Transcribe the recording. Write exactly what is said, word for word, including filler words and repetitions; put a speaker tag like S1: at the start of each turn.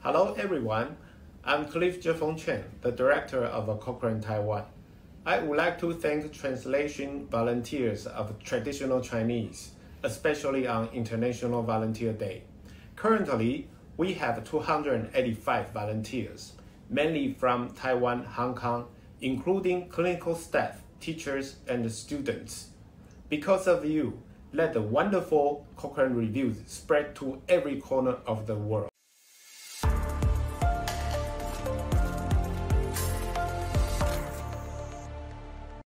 S1: Hello everyone, I'm Cliff Jeffong Chen, the director of Cochrane, Taiwan. I would like to thank translation volunteers of traditional Chinese, especially on International Volunteer Day. Currently, we have two hundred eighty-five volunteers, mainly from Taiwan, Hong Kong, including clinical staff, teachers, and students. Because of you, let the wonderful Cochrane reviews spread to every corner of the world.